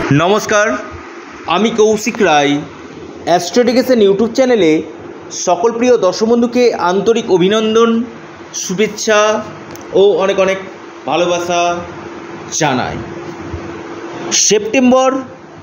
নমস্কার, আমি কৌশিক রায়। অ্যাস্ট্রোডিকেশন ইউটিউব চ্যানেলে সকল প্রিয় দর্শক বন্ধুকে আন্তরিক অভিনন্দন, শুভেচ্ছা ও অনেক অনেক ভালোবাসা জানাই। সেপ্টেম্বর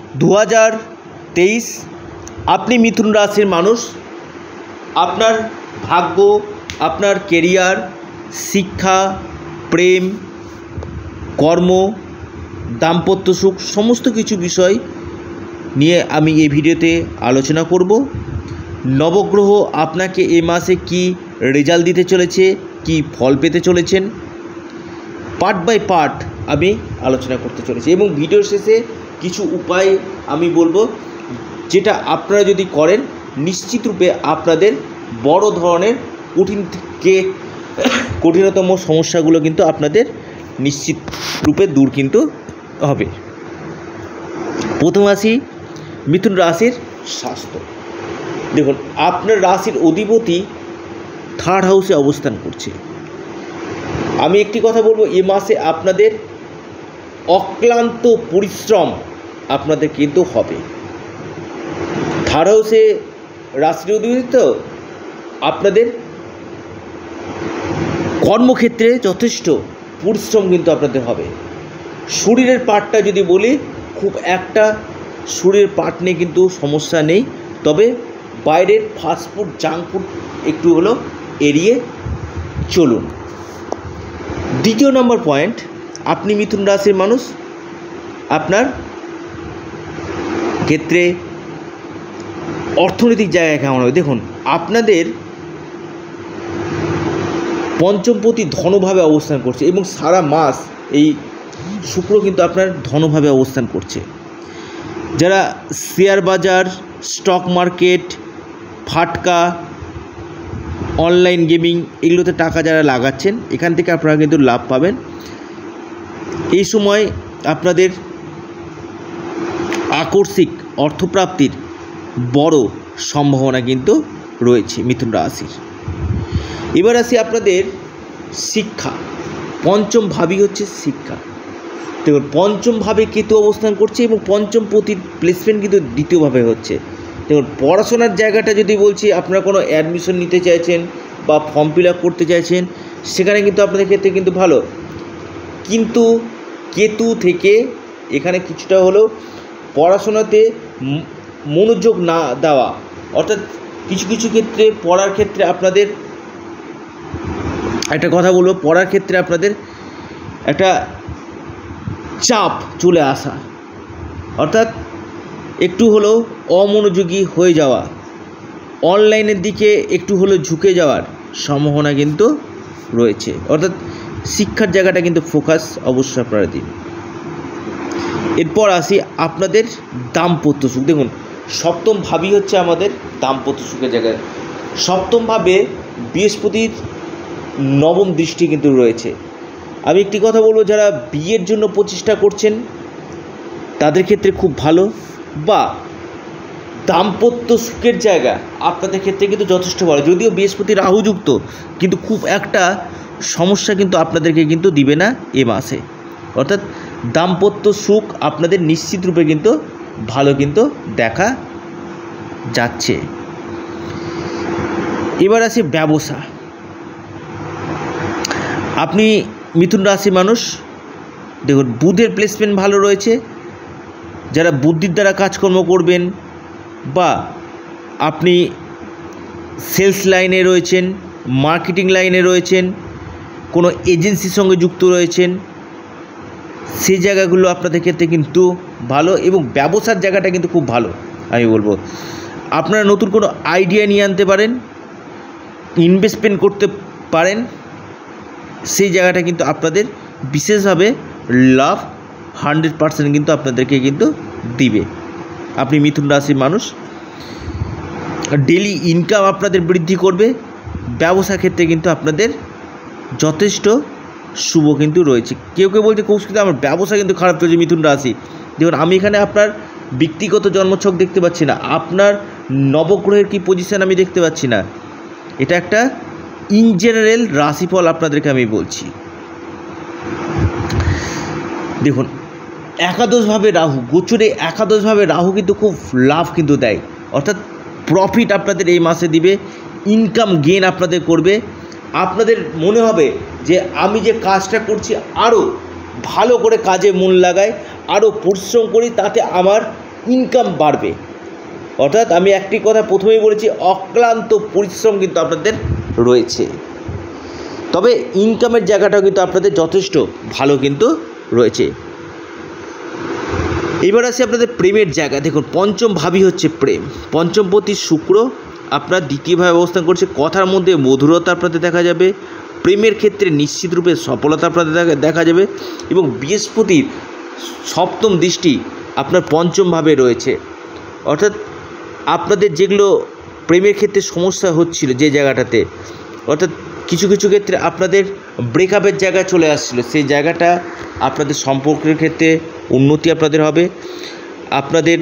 2023, আপনি মিথুন রাশির মানুষ। আপনার ভাগ্য, আপনার কেরিয়ার, শিক্ষা, প্রেম, কর্ম, দাম্পত্য সুখ সমস্ত কিছু বিষয় নিয়ে আমি এই ভিডিওতে আলোচনা করব। নবগ্রহ আপনাকে এ মাসে কি রেজাল্ট দিতে চলেছে, কি ফল পেতে চলেছেন, পার্ট বাই পার্ট আমি আলোচনা করতে চলেছি এবং ভিডিওর শেষে কিছু উপায় আমি বলবো, যেটা আপনারা যদি করেন নিশ্চিত রূপে আপনাদের বড় ধরনের কঠিনতম সমস্যাগুলো কিন্তু আপনাদের নিশ্চিত রূপে দূর কিন্তু হবে। প্রথম আসি মিথুন রাশির স্বাস্থ্য। দেখুন, আপনার রাশির অধিপতি থার্ড হাউসে অবস্থান করছে। আমি একটি কথা বলবো, এ মাসে আপনাদের অক্লান্ত পরিশ্রম আপনাদের কিন্তু হবে। থার্ড হাউসে রাশির অধিপতি তো আপনাদের কর্মক্ষেত্রে যথেষ্ট পরিশ্রম কিন্তু আপনাদের হবে। শরীরের পার্টটা যদি বলি, খুব একটা শরীরের পার্ট নিয়ে কিন্তু সমস্যা নেই, তবে বাইরের ফাস্টফুড, জাঙ্ক ফুড একটু হলেও এড়িয়ে চলুন। দ্বিতীয় নম্বর পয়েন্ট, আপনি মিথুন রাশির মানুষ, আপনার ক্ষেত্রে অর্থনৈতিক জায়গায় কেমন হবে। দেখুন, আপনাদের পঞ্চমপতি ধনভাবে অবস্থান করছে এবং সারা মাস এই শুক্র কিন্তু আপনার ধনভাবে অবস্থান করছে। যারা শেয়ার বাজার, স্টক মার্কেট, ফাটকা, অনলাইন গেমিং এগুলোতে টাকা যারা লাগাচ্ছেন, এখান থেকে আপনারা কিন্তু লাভ পাবেন। এই সময় আপনাদের আকস্মিক অর্থপ্রাপ্তির বড় সম্ভাবনা কিন্তু রয়েছে মিথুন রাশির। এবার আসি আপনাদের শিক্ষা। পঞ্চম ভাবই হচ্ছে শিক্ষা। দেখুন, পঞ্চম ভাবে কেতু অবস্থান করছে এবং পঞ্চম পতির প্লেসমেন্ট কিন্তু দ্বিতীয়ভাবে হচ্ছে। দেখুন, পড়াশোনার জায়গাটা যদি বলছি, আপনারা কোনো অ্যাডমিশন নিতে চাইছেন বা ফর্ম ফিল আপ করতে চাইছেন, সেখানে কিন্তু আপনাদের ক্ষেত্রে কিন্তু ভালো। কিন্তু কেতু থেকে এখানে কিছুটা হলেও পড়াশোনাতে মনোযোগ না দেওয়া, অর্থাৎ কিছু কিছু ক্ষেত্রে পড়ার ক্ষেত্রে আপনাদের একটা কথা বলবো, পড়ার ক্ষেত্রে আপনাদের একটা চাপ চলে আসা, অর্থাৎ একটু হলেও অমনোযোগী হয়ে যাওয়া, অনলাইনের দিকে একটু হলেও ঝুঁকে যাওয়ার সম্ভাবনা কিন্তু রয়েছে। অর্থাৎ শিক্ষার জায়গাটা কিন্তু ফোকাস অবশ্যই আপনারা দিন। এরপর আসি আপনাদের দাম্পত্য সুখ। দেখুন, সপ্তম ভাবই হচ্ছে আমাদের দাম্পত্য সুখের জায়গা। সপ্তম ভাবে বৃহস্পতির নবম দৃষ্টি কিন্তু রয়েছে। আমি একটি কথা বলবো, যারা বিয়ের জন্য প্রচেষ্টা করছেন তাদের ক্ষেত্রে খুব ভালো, বা দাম্পত্য সুখের জায়গা আপনাদের ক্ষেত্রে কিন্তু যথেষ্ট ভালো। যদিও বৃহস্পতি রাহুযুক্ত, কিন্তু খুব একটা সমস্যা কিন্তু আপনাদেরকে কিন্তু দিবে না এ মাসে। অর্থাৎ দাম্পত্য সুখ আপনাদের নিশ্চিত রূপে কিন্তু ভালো কিন্তু দেখা যাচ্ছে। এবার আসি ব্যবসা। আপনি মিথুন রাশি মানুষ, দেখুন বুধের প্লেসমেন্ট ভালো রয়েছে। যারা বুদ্ধির দ্বারা কাজকর্ম করবেন, বা আপনি সেলস লাইনে রয়েছেন, মার্কেটিং লাইনে রয়েছেন, কোনো এজেন্সির সঙ্গে যুক্ত রয়েছেন, সেই জায়গাগুলো আপনাদের ক্ষেত্রে কিন্তু ভালো এবং ব্যবসার জায়গাটা কিন্তু খুব ভালো। আমি বলবো আপনারা নতুন কোনো আইডিয়া নিয়ে আনতে পারেন, ইনভেস্টমেন্ট করতে পারেন, সেই জায়গাটা কিন্তু আপনাদের বিশেষভাবে লাভ 100% কিন্তু আপনাদেরকে কিন্তু দিবে। আপনি মিথুন রাশির মানুষ, ডেলি ইনকাম আপনাদের বৃদ্ধি করবে। ব্যবসা ক্ষেত্রে কিন্তু আপনাদের যথেষ্ট শুভ কিন্তু রয়েছে। কেউ কেউ বলছে কৌশিক আমার ব্যবসা কিন্তু খারাপ চলছে মিথুন রাশি। দেখুন, আমি এখানে আপনার ব্যক্তিগত জন্মছক দেখতে পাচ্ছি না, আপনার নবগ্রহের কি পজিশন আমি দেখতে পাচ্ছি না। এটা একটা ইন জেনারেল রাশিফল আপনাদেরকে আমি বলছি। দেখুন, একাদশভাবে রাহু, গোচরে একাদশভাবে রাহু কিন্তু খুব লাভ কিন্তু দেয়, অর্থাৎ প্রফিট আপনাদের এই মাসে দিবে, ইনকাম গেইন আপনাদের করবে। আপনাদের মনে হবে যে আমি যে কাজটা করছি আরও ভালো করে কাজে মন লাগাই, আরও পরিশ্রম করি, তাতে আমার ইনকাম বাড়বে। অর্থাৎ আমি একটি কথা প্রথমেই বলেছি, অক্লান্ত পরিশ্রম কিন্তু আপনাদের রয়েছে, তবে ইনকামের জায়গাটাও কিন্তু আপনাদের যথেষ্ট ভালো কিন্তু রয়েছে। এবার আসি আপনাদের প্রেমের জায়গা। দেখুন, পঞ্চম ভাবই হচ্ছে প্রেম, পঞ্চমপতি শুক্র আপনার দ্বিতীয়ভাবে অবস্থান করছে। কথার মধ্যে মধুরতা আপনাদের দেখা যাবে, প্রেমের ক্ষেত্রে নিশ্চিতরূপে সফলতা আপনাদের দেখা যাবে, এবং বৃহস্পতির সপ্তম দৃষ্টি আপনার পঞ্চমভাবে রয়েছে। অর্থাৎ আপনাদের যেগুলো প্রেমের ক্ষেত্রে সমস্যা হচ্ছিল যে জায়গাটাতে, অর্থাৎ কিছু কিছু ক্ষেত্রে আপনাদের ব্রেকআপের জায়গায় চলে আসছিলো, সেই জায়গাটা আপনাদের সম্পর্কের ক্ষেত্রে উন্নতি আপনাদের হবে। আপনাদের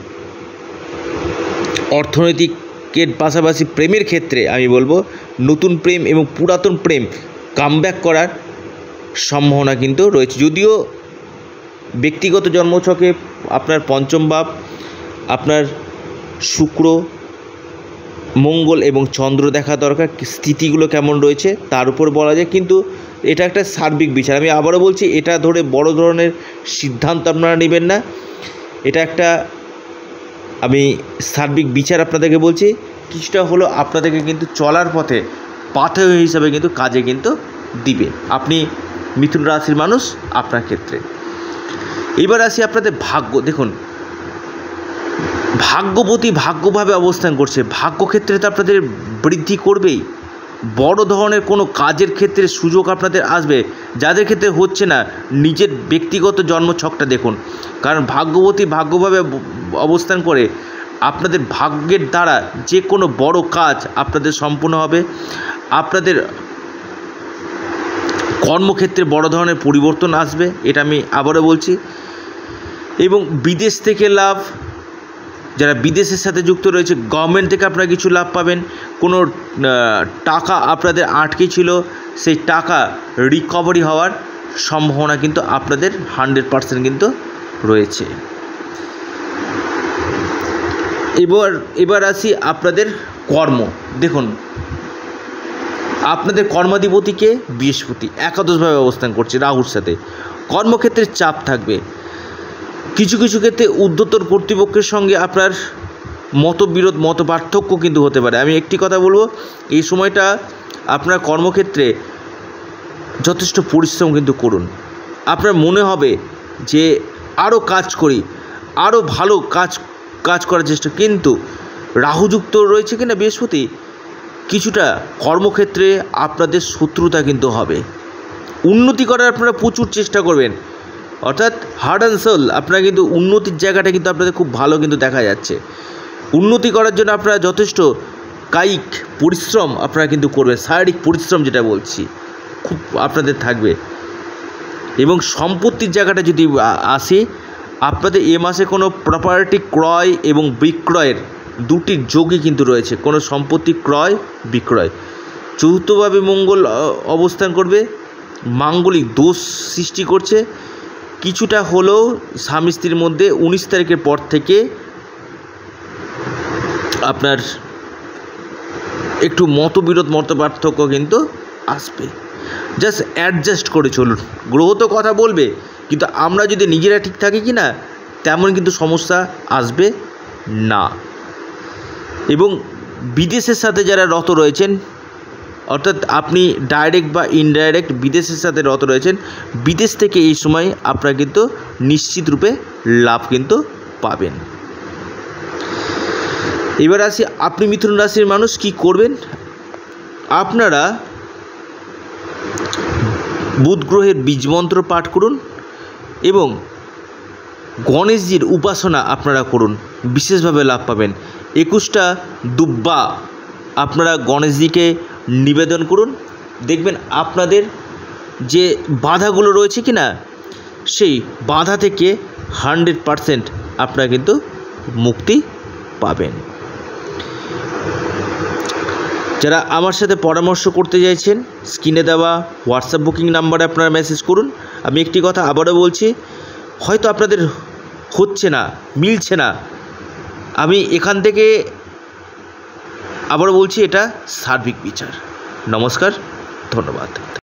অর্থনৈতিকের পাশাপাশি প্রেমের ক্ষেত্রে আমি বলবো নতুন প্রেম এবং পুরাতন প্রেম কামব্যাক করার সম্ভাবনা কিন্তু রয়েছে। যদিও ব্যক্তিগত জন্মছকে আপনার পঞ্চম ভাব, আপনার শুক্র, মঙ্গল এবং চন্দ্র দেখা দরকার, স্থিতিগুলো কেমন রয়েছে তার উপর বলা যায়, কিন্তু এটা একটা সার্বিক বিচার। আমি আবারও বলছি, এটা ধরে বড় ধরনের সিদ্ধান্ত আপনারা নেবেন না, এটা একটা আমি সার্বিক বিচার আপনাদেরকে বলছি। কিছুটা হলো আপনাদেরকে কিন্তু চলার পথে পাথেয় হিসাবে কিন্তু কাজে কিন্তু দিবে আপনি মিথুন রাশির মানুষ আপনার ক্ষেত্রে। এবার আসি আপনাদের ভাগ্য। দেখুন, ভাগ্যবতী ভাগ্যভাবে অবস্থান করছে, ভাগ্যক্ষেত্রে তো আপনাদের বৃদ্ধি করবেই। বড় ধরনের কোনো কাজের ক্ষেত্রে সুযোগ আপনাদের আসবে, যাদের ক্ষেত্রে হচ্ছে না নিজের ব্যক্তিগত জন্মছকটা দেখুন, কারণ ভাগ্যবতী ভাগ্যভাবে অবস্থান করে আপনাদের ভাগ্যের দ্বারা যে কোনো বড় কাজ আপনাদের সম্পূর্ণ হবে। আপনাদের কর্মক্ষেত্রে বড় ধরনের পরিবর্তন আসবে, এটা আমি আবারও বলছি। এবং বিদেশ থেকে লাভ, যারা বিদেশের সাথে যুক্ত রয়েছে, গভর্নমেন্ট থেকে আপনারা কিছু লাভ পাবেন। কোনো টাকা আপনাদের আটকে ছিল, সেই টাকা রিকভারি হওয়ার সম্ভাবনা কিন্তু আপনাদের 100% কিন্তু রয়েছে। এবার আসি আপনাদের কর্ম। দেখুন, আপনাদের কর্মাধিপতিকে বৃহস্পতি একাদশভাবে অবস্থান করছে রাহুর সাথে, কর্মক্ষেত্রে চাপ থাকবে। কিছু কিছু ক্ষেত্রে ঊর্ধ্বতন কর্তৃপক্ষের সঙ্গে আপনার মতবিরোধ মতপার্থক্য কিন্তু হতে পারে। আমি একটি কথা বলবো, এই সময়টা আপনার কর্মক্ষেত্রে যথেষ্ট পরিশ্রম কিন্তু করুন। আপনার মনে হবে যে আরও কাজ করি, আরও ভালো কাজ করার চেষ্টা, কিন্তু রাহুযুক্ত রয়েছে কিনা বৃহস্পতি, কিছুটা কর্মক্ষেত্রে আপনাদের শত্রুতা কিন্তু হবে। উন্নতি করার আপনারা প্রচুর চেষ্টা করবেন, অর্থাৎ হার্ট অ্যান্ড সোল আপনারা কিন্তু উন্নতির জায়গাটা কিন্তু আপনাদের খুব ভালো কিন্তু দেখা যাচ্ছে। উন্নতি করার জন্য আপনারা যথেষ্ট কায়িক পরিশ্রম আপনারা কিন্তু করবেন, শারীরিক পরিশ্রম যেটা বলছি খুব আপনাদের থাকবে। এবং সম্পত্তির জায়গাটা যদি আসে, আপনাদের এ মাসে কোনো প্রপার্টি ক্রয় এবং বিক্রয়ের দুটির যোগই কিন্তু রয়েছে, কোনো সম্পত্তি ক্রয় বিক্রয়। চতুর্থভাবে মঙ্গল অবস্থান করবে, মাঙ্গলিক দোষ সৃষ্টি করছে। কিছুটা হলেও স্বামী স্ত্রীর মধ্যে 19 তারিখের পর থেকে আপনার একটু মতবিরোধ মতপার্থক্য কিন্তু আসবে। জাস্ট অ্যাডজাস্ট করে চলুন। গ্রহ তো কথা বলবে, কিন্তু আমরা যদি নিজেরা ঠিক থাকি কি না, তেমন কিন্তু সমস্যা আসবে না। এবং বিদেশের সাথে যারা রত রয়েছেন, অর্থাৎ আপনি ডাইরেক্ট বা ইনডাইরেক্ট বিদেশের সাথে রত রয়েছেন, বিদেশ থেকে এই সময় আপনারা কিন্তু নিশ্চিত রূপে লাভ কিন্তু পাবেন। এবার আসি আপনি মিথুন রাশির মানুষ কি করবেন। আপনারা বুধ গ্রহের বীজমন্ত্র পাঠ করুন এবং গণেশজির উপাসনা আপনারা করুন, বিশেষভাবে লাভ পাবেন। 21টা দুব্বা আপনারা গণেশজিকে নিবেদন করুন, দেখবেন আপনাদের যে বাধাগুলো রয়েছে কি না, সেই বাধা থেকে 100% আপনারা কিন্তু মুক্তি পাবেন। যারা আমার সাথে পরামর্শ করতে চাইছেন, স্ক্রিনে দেওয়া হোয়াটসঅ্যাপ বুকিং নাম্বারে আপনারা মেসেজ করুন। আমি একটি কথা আবারও বলছি, হয়তো আপনাদের হচ্ছে না, মিলছে না। আমি এখান থেকে আবারও বলছি, এটা সার্বিক বিচার। নমস্কার, ধন্যবাদ।